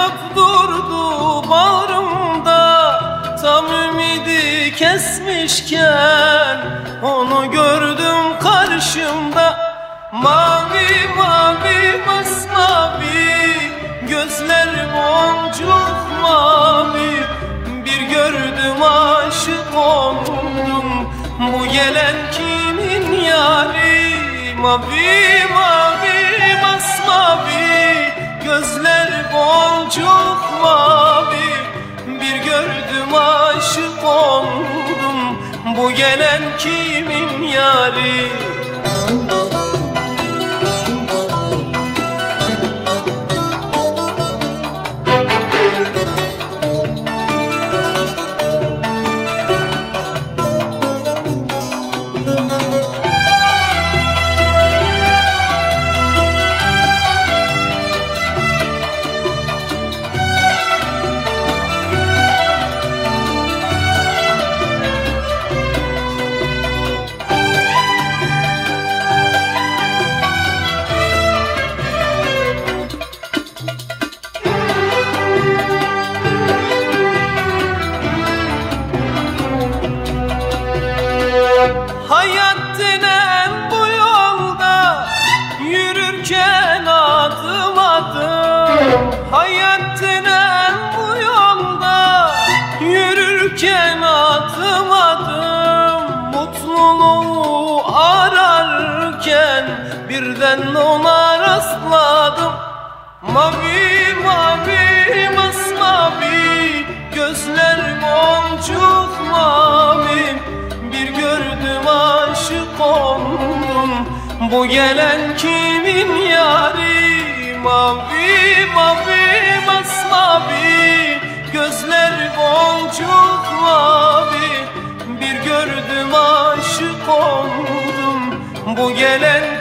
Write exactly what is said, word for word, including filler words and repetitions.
yanıp durdu bağrımda. Tam ümidi kesmişken onu gördüm karşımda. Mavi mavi masmavi, gözler boncuk mavi. Bir gördüm aşık oldum, bu gelen kimin yari? Mavi mavi masmavi, gözler boncuk mavi. Bir gördüm aşık oldum, bu gelen kimin yari? Hayat denen bu yolda yürürken adım adım. Hayat denen bu yolda yürürken adım adım. Mutluluğu ararken birden ona rastladım. Mavi mavi masmavi, gözler boncuk mavi. Bir gördüm aşık oldum, bu gelen kimin yari? Mavi mavi masmavi, gözler boncuk mavi. Bir gördüm aşık oldum, bu gelen